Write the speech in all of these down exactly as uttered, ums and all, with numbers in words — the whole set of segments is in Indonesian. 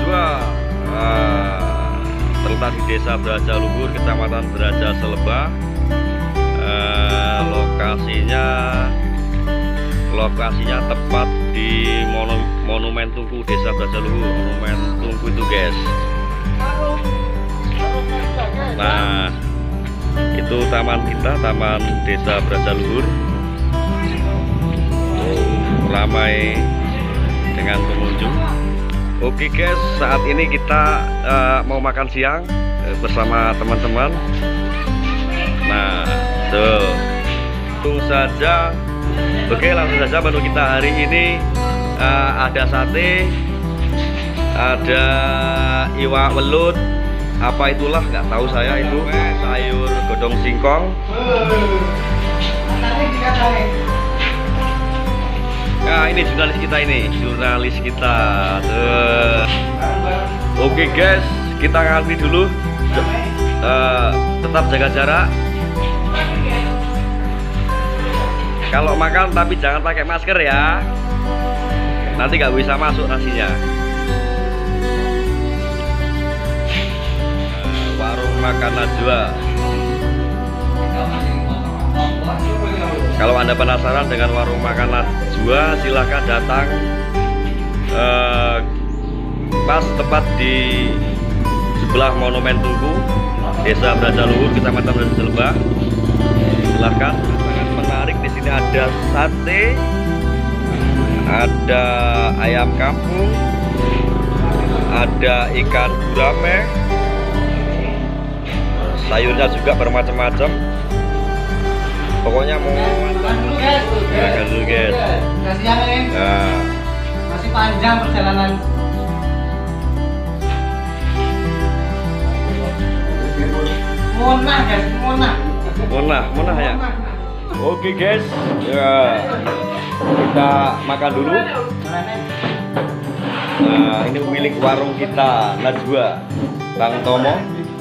Najwa, uh, terletak di Desa Braja Luhur, Kecamatan Braja Selebah. Uh, lokasinya lokasinya tepat di Monu, Monumen Tungku Desa Braja Luhur. Monumen Tungku itu, guys. Nah, itu taman kita, Taman Desa Braja Luhur. Ramai dengan pengunjung. Oke guys, saat ini kita uh, mau makan siang uh, bersama teman-teman. Nah, tuh, langsung saja. Oke, langsung saja menu kita hari ini uh, ada sate, ada iwak welut, apa itulah nggak tahu saya itu, sayur godong singkong. Nah, ini jurnalis kita ini, jurnalis kita. Tuh. Oke guys, kita ngantri dulu. Uh, tetap jaga jarak. Kalau makan tapi jangan pakai masker ya. Nanti nggak bisa masuk nasinya. Uh, warung makan Najwa. Kalau Anda penasaran dengan warung makan Najwa, silahkan datang. Uh, pas tepat di sebelah Monumen Tungku, Desa Braja Luhur, Kecamatan Braja Selebah. Silahkan. Sangat menarik. Di sini ada sate, ada ayam kampung, ada ikan gurame, sayurnya juga bermacam-macam. Pokoknya mau makan dulu guys. Nah, masih panjang perjalanan. Monah guys, monah. Monah, monah ya. Oke guys, ya kita makan dulu. Nah, ini pemilik warung kita, Najwa, Bang Tomo.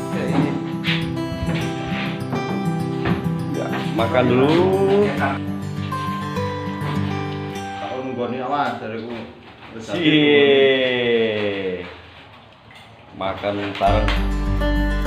Makan dulu. Aku nunggoni awas dariku. Cie. Makan bareng.